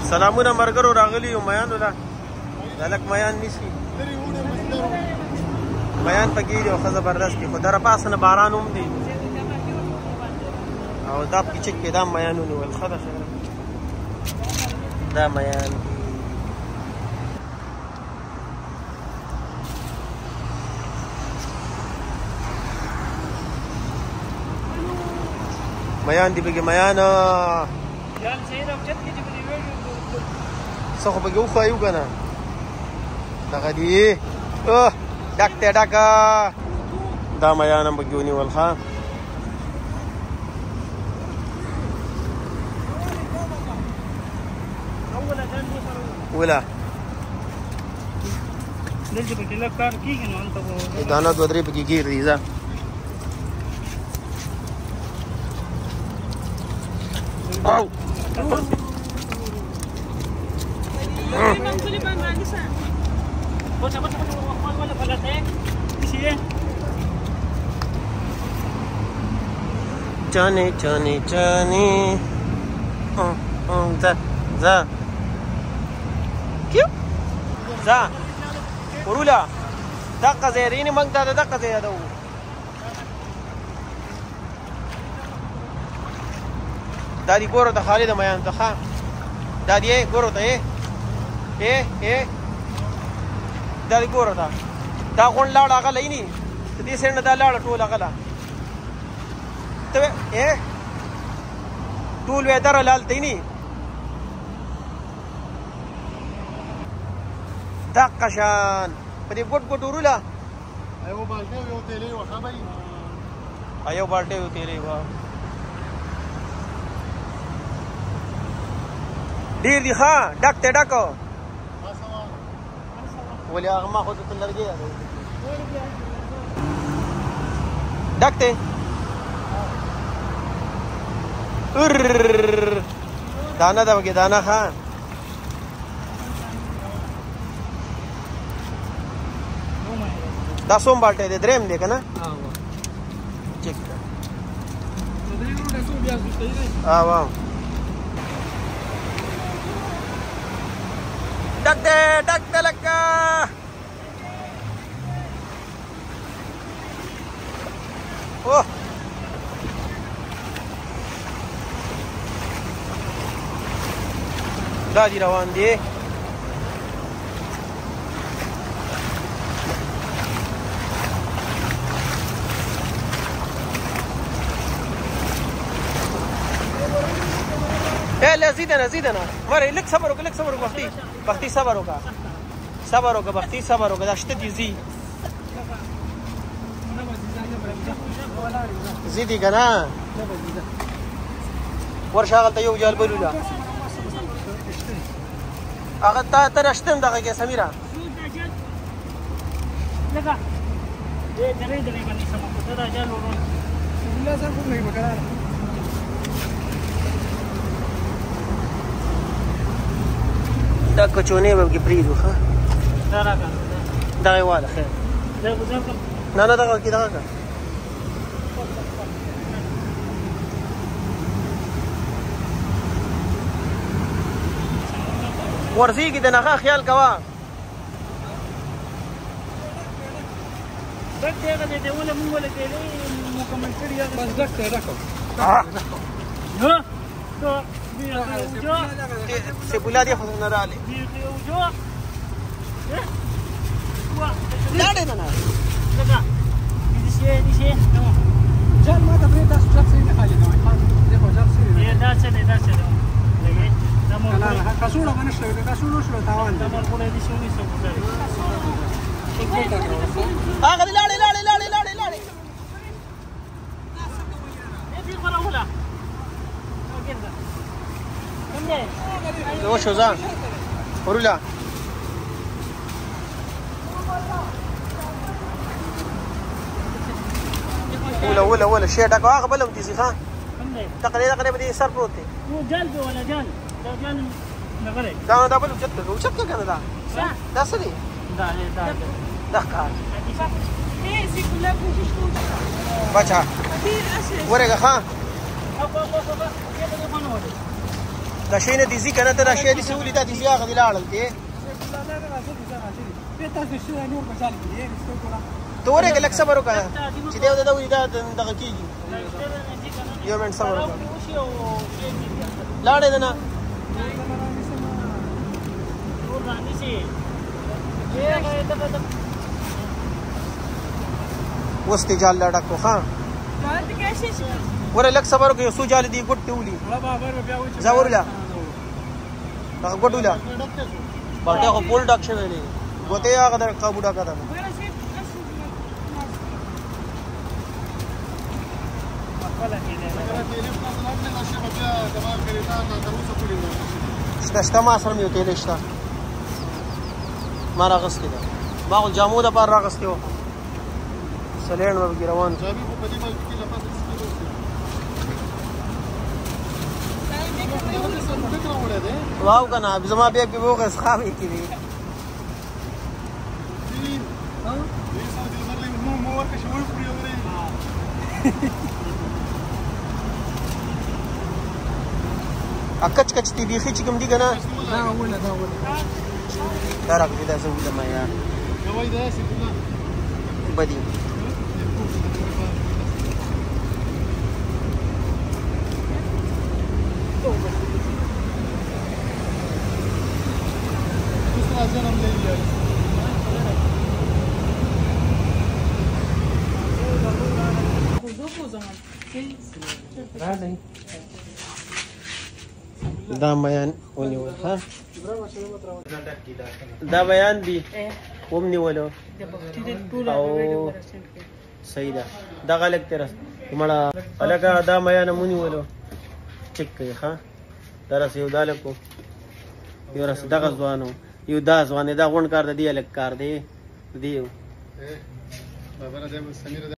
سلامونه مرګرو راغلی او میانو لا دلک میان نشي میان پکې دی خو زبردست دی خو در پاسه نه باران هم دی او دا پچک کې دا میانونه ول خدا خیر دا میان میان دی بګي میان جان صحیح راوچت کې چې په ویډیو څه خو بګي خو یو کنه دغه دی اوه ډاکټه ډاکا دا میان بګي ونی ولخه ولا دلته په کله کار کیږي نو انت په دانا دو درې پکې کیږي ځا او چاني چاني چاني ذا ذا كيو ذا ورولا دقه زيريني مونږ ته دقه زيادو دادی ګورو ته خالد میان ته ښه دادی ګورو ته دادی ګورو ته دا غون لاړ هغه لینی دې سره نه دا لاړ ټول هغه لا ته ټول وې در لال تینی دقشان په دې ګډ ګډ ورولا ایو بالټه یو تیلې وخبري ایو بالټه یو تیلې وا ډیر دی ښا ډکته ډکو ولې هغه ما خو ته لرګي ډکته دانا دا وګي دانا ښا دا سوم بالټه دې دریم دی کنه چیک واو ډکته لکه اوه دا دی روان دی لا زيدنا مرة لك صبر بختي صبر بختي صبر دا شتدي زيدي كنا ورشاغل تيو جال بلولا اغتا ترشتم دغه سميره لگا دې درې باندې سم په دا جال ورو بالله سره کوم نه وکړه دا کچونه به کې پریدو ښه دا راکا دا یواله خیر دا ګزار کوم نه دا کې دا کا ورزي کې د نغه خیال کوا دک دغه دې ولا مونږ ولا کې مکمل کړی بس دک راکو نو se pula dia khosna rale lade na laga dise no jal ma da breda stop se ne khali no देखो जब से ये दाचे लगे नमो का सुनो मन शो का सुनो शो तावन नमो कोले दिसोनी सब एक बोलता आ गली लाड़े ये फिर बड़ा होला لو شو زان ورولا ولا شيء داك اقبل ودي سي خان تقريبا بدي يسار بروتي مو قلبي ولا جان نغري دا بل وشك كان دا سري دا كان ايه سي كلها بوشتو بچا ورقه خان دا شي نه دي ځي که نه ته دا شی داسې ولیده داسې هغه دې لاړل دی ته ورېږه لږ صبر وکړه چې دی د ده ولي دا دغه کېږي یو منټ صبر وکړه لاړې ده نه اوس دې جال لا ډک کړو ښه ورې لږ صبر وکړه یو څو جالې دي ګوټ دې ولي ځه ورله دغه ګوټ وله باټې خو پول ډک شوی دی ګوتې هغه د قابو ډکه ده شته شته ما سره مې یو تیلی شته ما راغستې ده ما خو جامو دپاره راغستې وه سلیڼ به پکې روان واو که نه زما بیګ کې به وغه څښام یې کړي کچ کچ دی بیخي چې کوم دي که نه دا راکړې دا زه ولم یار بدي دا بیان ونیول ها دا بیان دی ونیولو او صحیح ده دغه لږ تېره مړه هلکه دا بیان هم ونیولو چک کوي ښه دا راسه یو دا لکو یو راسه دغه ځوان و یو دا ځوان دی دا غونډ کار د دې هلک کار دی دی